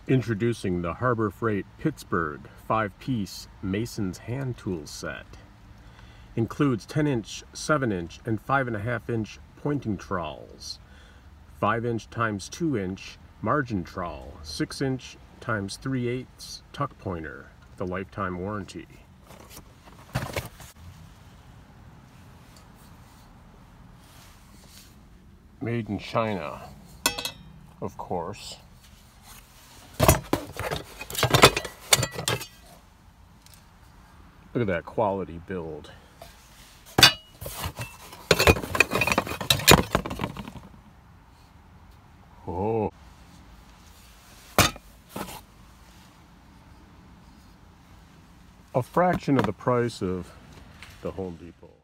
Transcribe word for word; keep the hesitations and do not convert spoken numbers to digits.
Introducing the Harbor Freight Pittsburgh five piece Mason's Hand Tool Set. Includes ten inch, seven inch, and five point five inch pointing trowels, five inch times two inch margin trowel, six inch times three eighths tuck pointer with a lifetime warranty. Made in China, of course. Look at that quality build. Oh. A fraction of the price of the Home Depot.